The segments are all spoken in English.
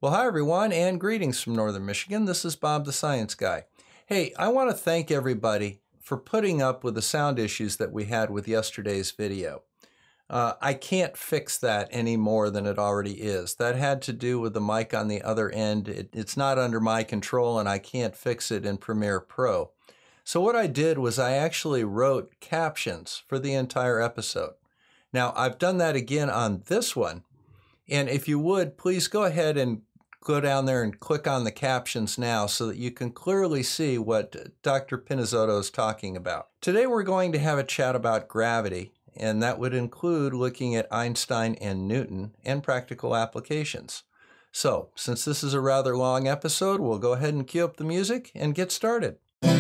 Well, hi everyone, and greetings from Northern Michigan. This is Bob the Science Guy. Hey, I want to thank everybody for putting up with the sound issues that we had with yesterday's video. I can't fix that any more than it already is. That had to do with the mic on the other end. It's not under my control, and I can't fix it in Premiere Pro. So what I did was I actually wrote captions for the entire episode. Now, I've done that again on this one. And if you would, please go ahead and go down there and click on the captions now so that you can clearly see what Dr. Pinizzotto is talking about. Today we're going to have a chat about gravity, and that would include looking at Einstein and Newton and practical applications. So, since this is a rather long episode, we'll go ahead and cue up the music and get started.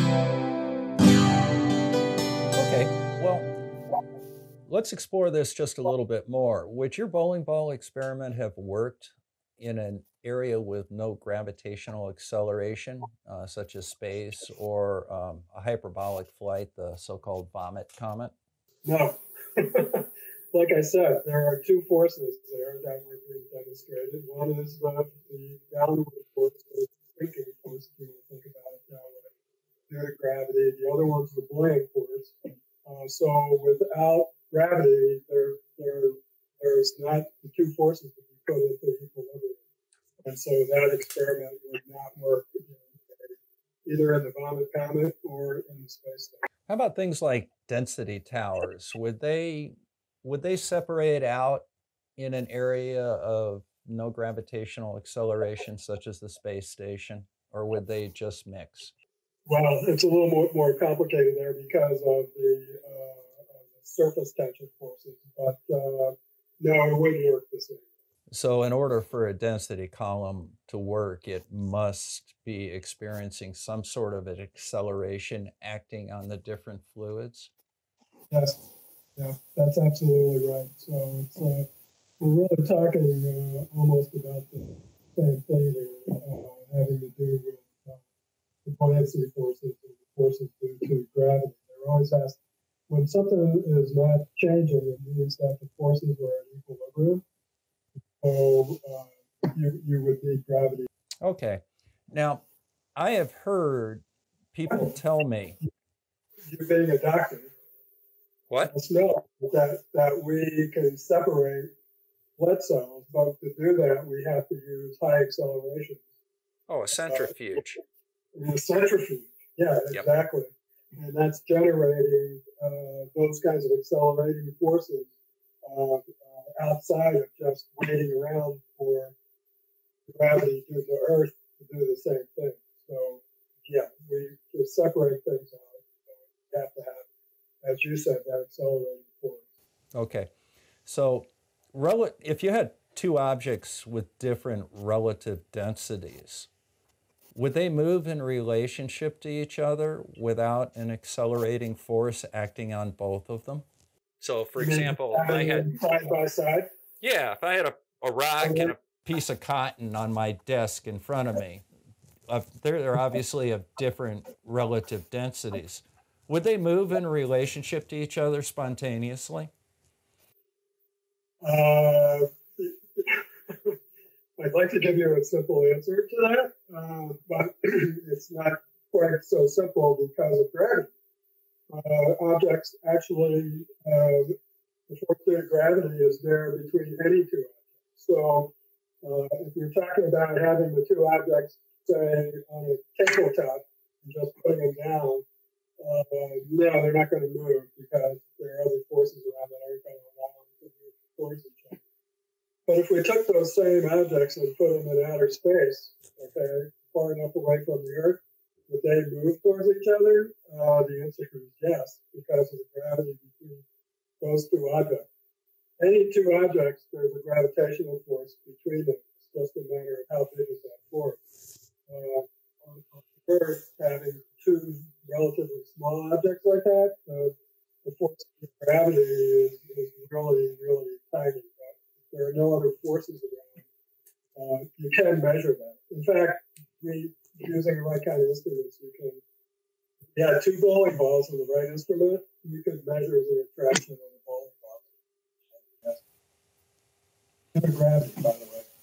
Okay, well, let's explore this just a little bit more. Would your bowling ball experiment have worked in an area with no gravitational acceleration, such as space, or a hyperbolic flight, the so-called vomit comet? No. Like I said, there are two forces there that were being demonstrated. One is the downward force, the sinking force, if you think about it that way, due to gravity. The other one's the buoyant force. So without gravity, there's not the two forces to be put into equilibrium. And so that experiment would not work either in the vomit comet or in the space station. How about things like density towers? Would they separate out in an area of no gravitational acceleration, such as the space station, or would they just mix? Well, it's a little more complicated there because of the surface tension forces, but no, it wouldn't work the same. So in order for a density column to work, it must be experiencing some sort of an acceleration acting on the different fluids? Yes, yeah, that's absolutely right. So it's, we're really talking almost about the same thing here, having to do with the buoyancy forces and the forces due to gravity. There always has, when something is not changing, it means that the forces are in equilibrium. So you would need gravity. Okay. Now, I have heard people tell me. You being a doctor. What? Let's know that we can separate blood cells, but to do that, we have to use high acceleration. Oh, a centrifuge. A centrifuge, yeah, exactly. Yep. And that's generating those kinds of accelerating forces outside of just waiting around for gravity due to Earth to do the same thing. So, yeah, we to separate things out, we have to have, as you said, that accelerating force. Okay. So, if you had two objects with different relative densities, would they move in relationship to each other without an accelerating force acting on both of them? So, for example, if I had side by side. Yeah, if I had a rock and a piece of cotton on my desk in front of me, they're obviously of different relative densities. Would they move in relationship to each other spontaneously? I'd like to give you a simple answer to that, but it's not quite so simple because of gravity. Objects actually, the force due to gravity is there between any two objects. So if you're talking about having the two objects, say, on a tabletop and just putting them down, no, they're not going to move because there are other forces around that aren't going to allow them to move towards each other. But if we took those same objects and put them in outer space, okay, far enough away from the Earth, would they move towards each other? The answer is yes, because of the gravity between those two objects. Any two objects, there's a gravitational force between them. It's just a matter of how big is that force. On Earth, having two relatively small objects like that, the force of gravity is really, really tiny. But if there are no other forces around, you can measure that. In fact, using the right kind of instruments, if you had two bowling balls in the right instrument, you could measure the attraction of the bowling ball. Yes. Gravity, by the way.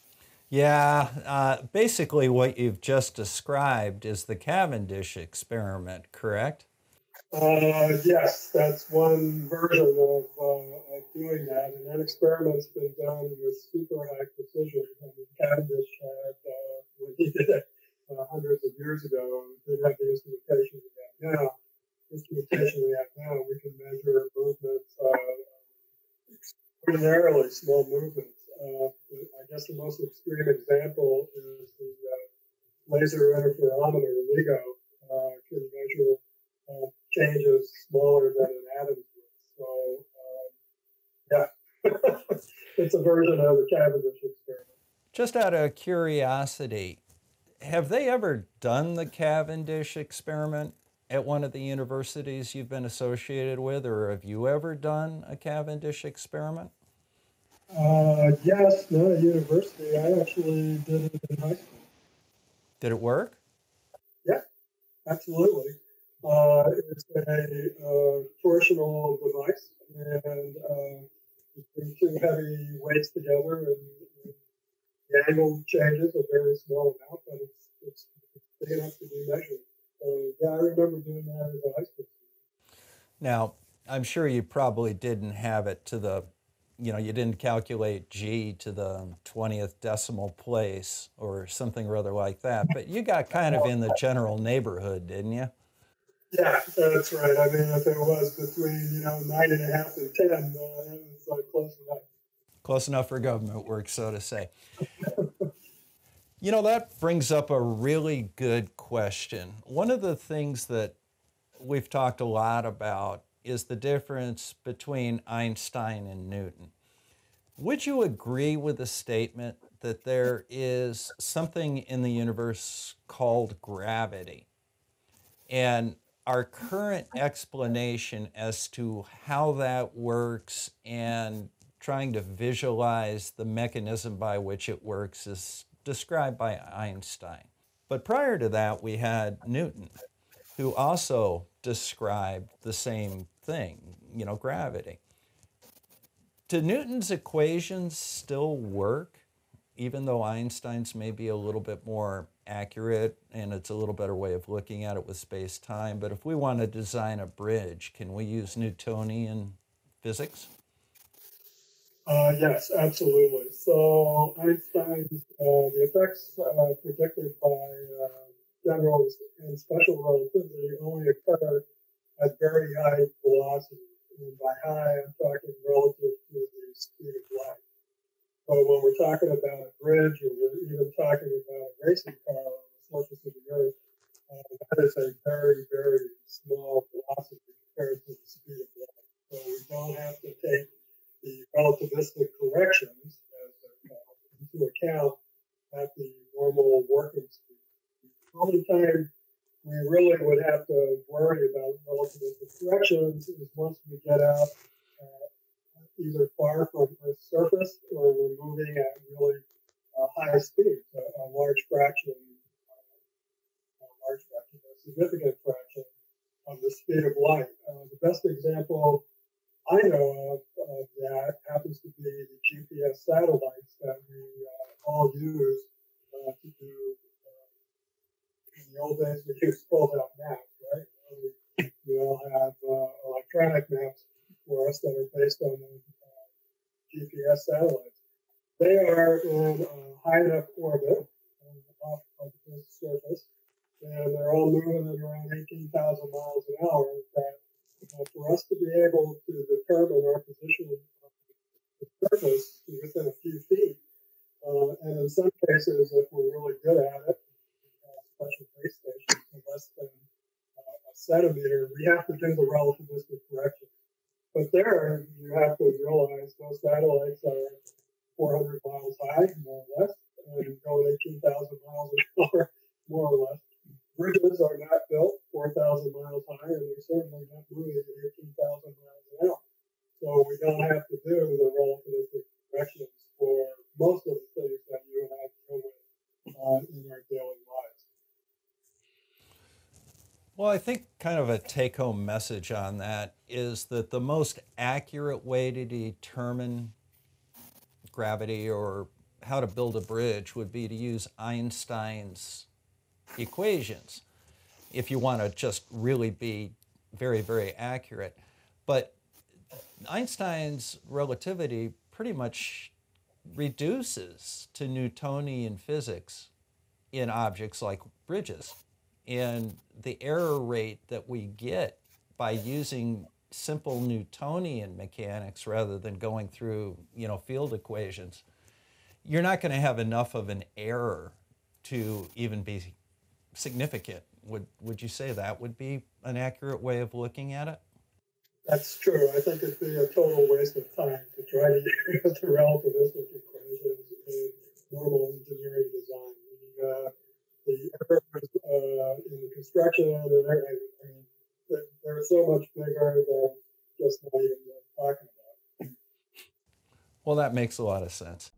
Yeah, basically what you've just described is the Cavendish experiment, correct? Yes, that's one version of doing that. And that experiment's been done with super high precision. I mean, Cavendish had, when he did it hundreds of years ago, didn't have the instrumentation we have now. Instrumentation we have now, we can measure movements, extraordinarily small movements. I guess the most extreme example is the laser interferometer, LIGO, can measure changes smaller than an atom's width. So, yeah, it's a version of the Cavendish experiment. Just out of curiosity, have they ever done the Cavendish experiment at one of the universities you've been associated with, or have you ever done a Cavendish experiment? Yes, not at university. I actually did it in high school. Did it work? Yeah, absolutely. It's a torsional device, and you bring two heavy weights together, and the angle changes a very small amount, but it's big enough to be measured. So, yeah, I remember doing that as a high school student. Now, I'm sure you probably didn't have it to the, you didn't calculate G to the 20th decimal place or something rather like that, but you got kind of in the general neighborhood, didn't you? Yeah, that's right. I mean, if it was between 9.5 and 10, it was close enough. Close enough for government work, so to say. That brings up a really good question. One of the things that we've talked a lot about is the difference between Einstein and Newton. Would you agree with the statement that there is something in the universe called gravity? And our current explanation as to how that works and trying to visualize the mechanism by which it works is described by Einstein. But prior to that, we had Newton, who also described the same thing, gravity. Do Newton's equations still work, even though Einstein's may be a little bit more accurate and it's a little better way of looking at it with space-time? But if we want to design a bridge, can we use Newtonian physics? Yes, absolutely. So Einstein's the effects predicted by general and special relativity only occur at very high velocities. And by high, I'm talking relative to the speed of light. So when we're talking about a bridge, or we're even talking about a racing car on the surface of the Earth, that is a very, very small velocity compared to the speed of light. So we don't have to take the relativistic corrections, as they're called, into account at the normal working speed. The only time we really would have to worry about relativistic corrections is once we get out either far from Earth's surface or we're moving at really high speeds, a large fraction, a significant fraction of the speed of light. The best example I know of that happens to be the GPS satellites that we all use to do. In the old days, we used fold-out maps, right? We all have electronic maps for us that are based on the GPS satellites. They are in a high enough orbit off of the surface, and they're all moving at around 18,000 miles an hour. That for us to be able to determine our position on the surface within a few feet, and in some cases, if we're really good at it, special base stations for less than a centimeter, we have to do the relativistic correction. But there, you have to realize those satellites are 400 miles high, more or less, and going 18,000 miles an hour, more or less. Bridges are not built 4,000 miles high, and they're certainly not moving at 18,000 miles an hour. So we don't have to do the relativistic corrections for most of the things that you and I deal with in our daily lives. Well, I think kind of a take-home message on that is that the most accurate way to determine gravity or how to build a bridge would be to use Einstein's equations if you want to just really be very, very accurate. But Einstein's relativity pretty much reduces to Newtonian physics in objects like bridges. And the error rate that we get by using simple Newtonian mechanics rather than going through, field equations, you're not going to have enough of an error to even be significant. Would you say that would be an accurate way of looking at it? That's true. I think it'd be a total waste of time to try to use the relativistic equations in normal engineering design. The errors in the construction and everything, they're so much bigger than just not even talking about. Well, that makes a lot of sense.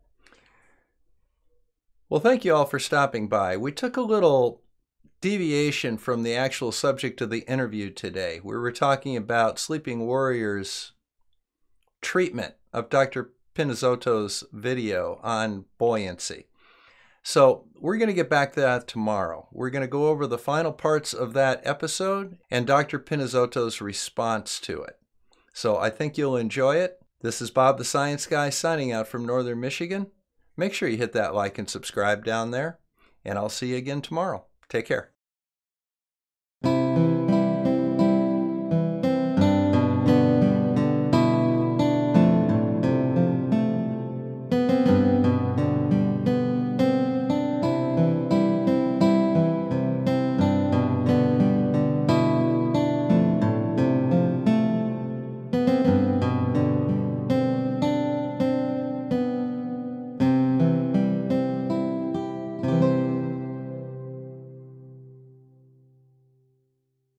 Well, thank you all for stopping by. We took a little deviation from the actual subject of the interview today. We were talking about Sleeping Warrior's treatment of Dr. Pinizzotto's video on buoyancy. So we're going to get back to that tomorrow. We're going to go over the final parts of that episode and Dr. Pinizzotto's response to it. So I think you'll enjoy it. This is Bob the Science Guy signing out from Northern Michigan. Make sure you hit that like and subscribe down there, and I'll see you again tomorrow. Take care.